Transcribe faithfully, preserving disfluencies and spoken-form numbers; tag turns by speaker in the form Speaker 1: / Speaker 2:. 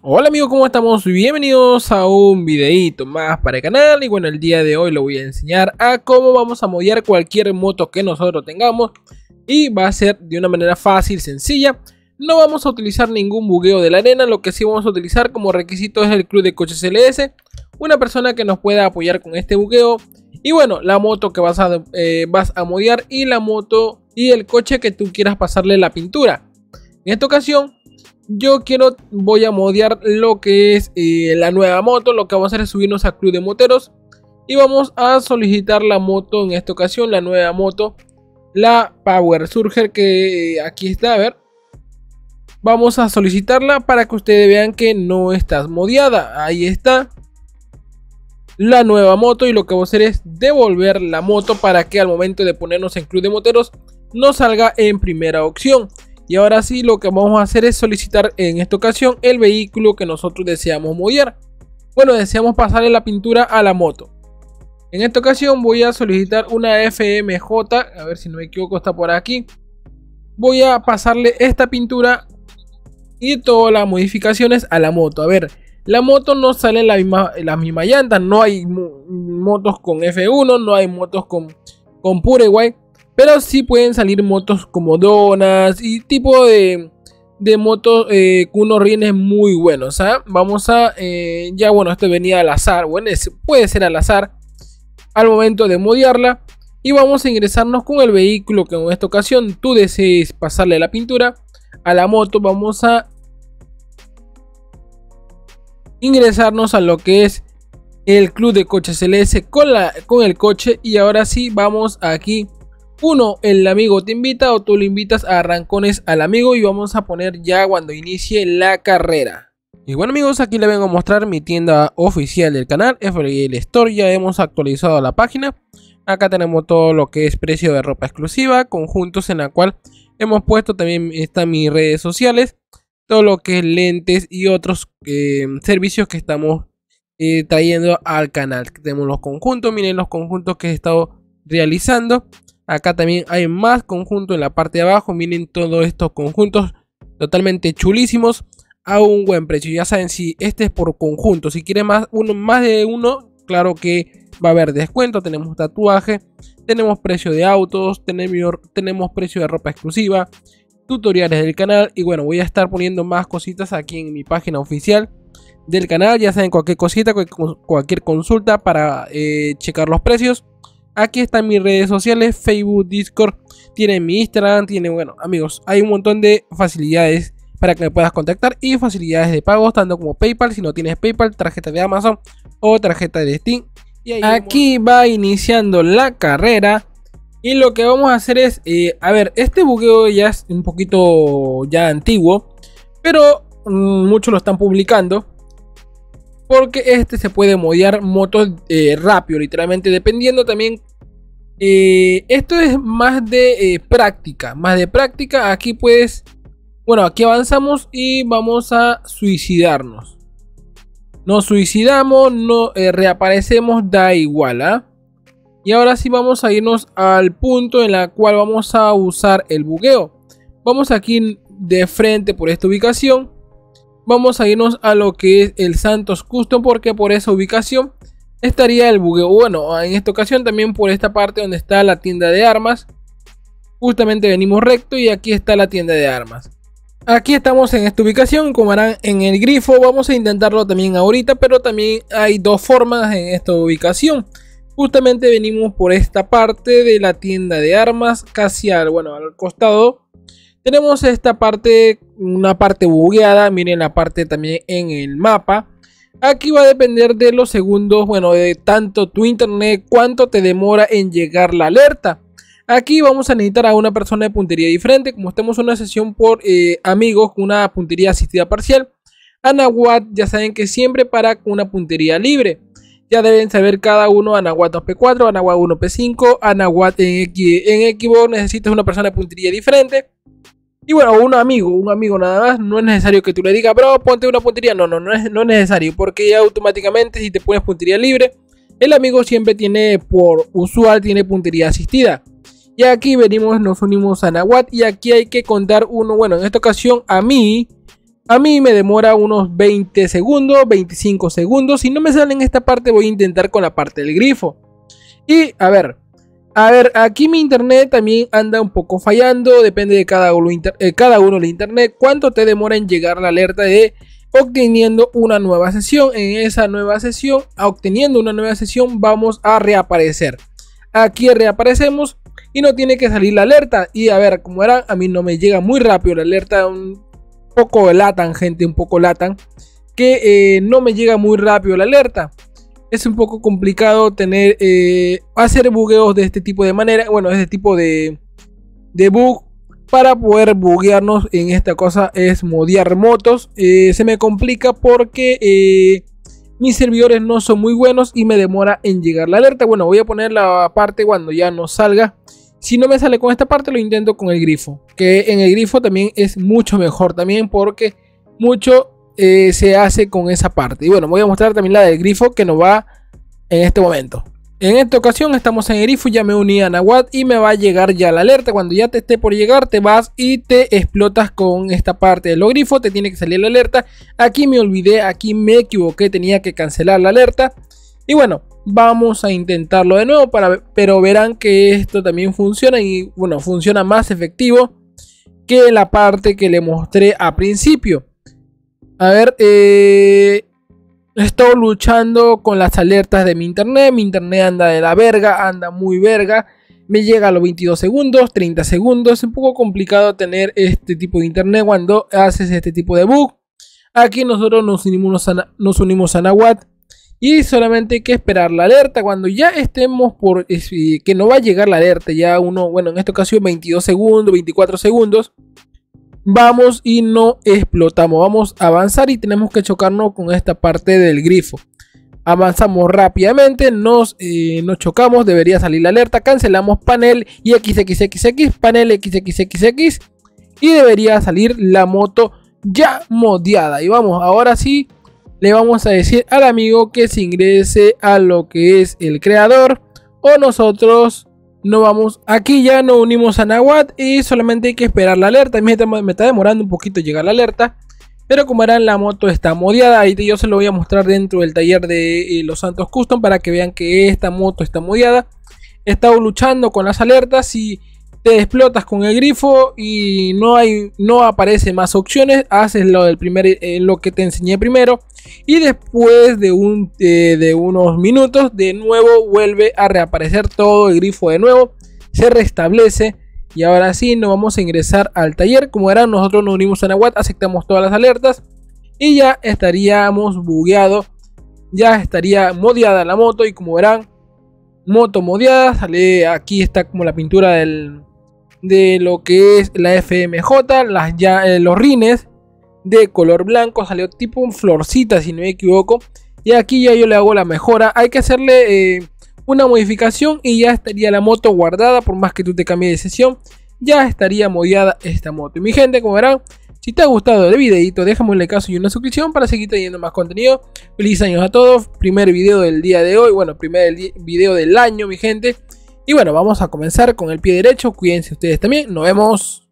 Speaker 1: Hola amigos, ¿cómo estamos? Bienvenidos a un videito más para el canal. Y bueno, el día de hoy lo voy a enseñar a cómo vamos a modear cualquier moto que nosotros tengamos. Y va a ser de una manera fácil, sencilla. No vamos a utilizar ningún bugueo de la arena. Lo que sí vamos a utilizar como requisito es el Club de Coches L S, una persona que nos pueda apoyar con este bugueo. Y bueno, la moto que vas a, eh, vas a modear y la moto y el coche que tú quieras pasarle la pintura. En esta ocasión yo quiero, voy a modear lo que es eh, la nueva moto. Lo que vamos a hacer es subirnos a Club de Moteros y vamos a solicitar la moto. En esta ocasión la nueva moto, la Power Surger, que eh, aquí está, a ver. Vamos a solicitarla para que ustedes vean que no está modeada. Ahí está la nueva moto, y lo que vamos a hacer es devolver la moto para que al momento de ponernos en Club de Moteros nos salga en primera opción. Y ahora sí, lo que vamos a hacer es solicitar en esta ocasión el vehículo que nosotros deseamos modear. Bueno, deseamos pasarle la pintura a la moto. En esta ocasión voy a solicitar una F M J, a ver si no me equivoco, está por aquí. Voy a pasarle esta pintura y todas las modificaciones a la moto. A ver, la moto no sale en la misma, en la misma llanta. No hay motos con F uno, no hay motos con, con Pure White. Pero sí pueden salir motos como donas y tipo de, de motos eh, con unos rines muy buenos. ¿Ah? Vamos a, eh, ya bueno, esto venía al azar. Bueno, es, puede ser al azar al momento de modearla. Y vamos a ingresarnos con el vehículo que en esta ocasión tú desees pasarle la pintura a la moto. Vamos a ingresarnos a lo que es el Club de Coches L S con, la, con el coche. Y ahora sí, vamos aquí. Uno, el amigo te invita o tú le invitas a arrancones al amigo, y vamos a poner ya cuando inicie la carrera. Y bueno amigos, aquí les vengo a mostrar mi tienda oficial del canal, F L L Store. Ya hemos actualizado la página. Acá tenemos todo lo que es precio de ropa exclusiva, conjuntos en la cual hemos puesto, también están mis redes sociales, todo lo que es lentes y otros eh, servicios que estamos eh, trayendo al canal. Tenemos los conjuntos, miren los conjuntos que he estado realizando. Acá también hay más conjuntos en la parte de abajo. Miren todos estos conjuntos totalmente chulísimos a un buen precio. Ya saben, si este es por conjunto, si quieren más, uno, más de uno, claro que va a haber descuento. Tenemos tatuaje, tenemos precio de autos, tenemos, tenemos precio de ropa exclusiva, tutoriales del canal. Y bueno, voy a estar poniendo más cositas aquí en mi página oficial del canal. Ya saben, cualquier cosita, cualquier consulta para eh, checar los precios. Aquí están mis redes sociales, Facebook, Discord, tiene mi Instagram, tiene, bueno amigos, hay un montón de facilidades para que me puedas contactar y facilidades de pago, tanto como PayPal, si no tienes PayPal, tarjeta de Amazon o tarjeta de Steam. Y ahí aquí vamos. Va iniciando la carrera y lo que vamos a hacer es, eh, a ver, este bugueo ya es un poquito ya antiguo, pero mmm, muchos lo están publicando. Porque este se puede modear motos eh, rápido, literalmente, dependiendo también. Eh, esto es más de eh, práctica, más de práctica. Aquí puedes, bueno, aquí avanzamos y vamos a suicidarnos. Nos suicidamos, no eh, reaparecemos, da igual, ¿ah? Y ahora sí vamos a irnos al punto en la cual vamos a usar el bugueo. Vamos aquí de frente por esta ubicación. Vamos a irnos a lo que es el Santos Custom, porque por esa ubicación estaría el bugueo. Bueno, en esta ocasión también por esta parte donde está la tienda de armas. Justamente venimos recto y aquí está la tienda de armas. Aquí estamos en esta ubicación, como verán en el grifo. Vamos a intentarlo también ahorita, pero también hay dos formas en esta ubicación. Justamente venimos por esta parte de la tienda de armas, casi al, bueno, al costado. Tenemos esta parte, una parte bugueada. Miren la parte también en el mapa. Aquí va a depender de los segundos, bueno, de tanto tu internet, cuánto te demora en llegar la alerta. Aquí vamos a necesitar a una persona de puntería diferente. Como estamos en una sesión por eh, amigos con una puntería asistida parcial, Anahuat ya saben que siempre para con una puntería libre. Ya deben saber cada uno, Anahuat dos P cuatro, Anahuat uno P cinco, Anahuat en, en Xbox necesitas una persona de puntería diferente. Y bueno, un amigo, un amigo nada más. No es necesario que tú le digas, bro, ponte una puntería. No, no, no es, no es necesario. Porque ya automáticamente si te pones puntería libre, el amigo siempre tiene, por usual, tiene puntería asistida. Y aquí venimos, nos unimos a Anahuat. Y aquí hay que contar uno, bueno, en esta ocasión a mí A mí me demora unos veinte segundos, veinticinco segundos. Si no me sale en esta parte, voy a intentar con la parte del grifo. Y a ver, a ver, aquí mi internet también anda un poco fallando. Depende de cada uno, eh, cada uno el internet. ¿Cuánto te demora en llegar la alerta de obteniendo una nueva sesión? En esa nueva sesión, obteniendo una nueva sesión, vamos a reaparecer. Aquí reaparecemos y no tiene que salir la alerta. Y a ver, como era, a mí no me llega muy rápido la alerta. Un poco latan, gente, un poco latan, que eh, no me llega muy rápido la alerta. Es un poco complicado tener eh, hacer bugueos de este tipo de manera, bueno, este tipo de, de bug para poder buguearnos en esta cosa es modear motos. Eh, se me complica porque eh, mis servidores no son muy buenos y me demora en llegar la alerta. Bueno, voy a poner la parte cuando ya no salga. Si no me sale con esta parte, lo intento con el grifo, que en el grifo también es mucho mejor también porque mucho eh, se hace con esa parte. Y bueno, voy a mostrar también la del grifo que nos va en este momento. En esta ocasión estamos en el grifo, ya me uní a Nahuatl y me va a llegar ya la alerta. Cuando ya te esté por llegar, te vas y te explotas con esta parte de los grifos, te tiene que salir la alerta. Aquí me olvidé, aquí me equivoqué, tenía que cancelar la alerta. Y bueno, vamos a intentarlo de nuevo, para, pero verán que esto también funciona y bueno, funciona más efectivo que la parte que le mostré a principio. A ver, eh, estoy luchando con las alertas de mi internet. Mi internet anda de la verga, anda muy verga. Me llega a los veintidós segundos, treinta segundos. Es un poco complicado tener este tipo de internet cuando haces este tipo de bug. Aquí nosotros nos unimos a, nos unimos a Nahuatl. Y solamente hay que esperar la alerta. Cuando ya estemos por eh, que no va a llegar la alerta, ya uno, bueno, en esta ocasión veintidós segundos, veinticuatro segundos, vamos y no explotamos. Vamos a avanzar y tenemos que chocarnos con esta parte del grifo. Avanzamos rápidamente, nos, eh, nos chocamos, debería salir la alerta. Cancelamos panel y equis equis equis equis, panel equis equis equis equis y debería salir la moto ya modeada. Y vamos, ahora sí. Le vamos a decir al amigo que se ingrese a lo que es el creador, o nosotros no vamos. Aquí ya nos unimos a Nahuatl y solamente hay que esperar la alerta. Me está demorando un poquito llegar la alerta, pero como verán, la moto está modeada. Ahí yo se lo voy a mostrar dentro del taller de eh, Los Santos Custom para que vean que esta moto está modeada. He estado luchando con las alertas y te explotas con el grifo y no hay, no aparece más opciones. Haces lo del primer, eh, lo que te enseñé primero y después de un eh, de unos minutos de nuevo vuelve a reaparecer todo el grifo de nuevo, se restablece y ahora sí nos vamos a ingresar al taller. Como verán, nosotros nos unimos a Nahuatl, aceptamos todas las alertas y ya estaríamos bugueados, ya estaría modeada la moto. Y como verán, moto modeada, sale aquí, está como la pintura del de lo que es la F M J, las, ya, eh, los rines de color blanco, salió tipo un florcita si no me equivoco. Y aquí ya yo le hago la mejora, hay que hacerle eh, una modificación y ya estaría la moto guardada. Por más que tú te cambies de sesión, ya estaría modeada esta moto. Y mi gente, como verán, si te ha gustado el videito, déjame un like y una suscripción para seguir trayendo más contenido. Feliz años a todos, primer video del día de hoy, bueno, primer video del año, mi gente. Y bueno, vamos a comenzar con el pie derecho. Cuídense ustedes también. Nos vemos.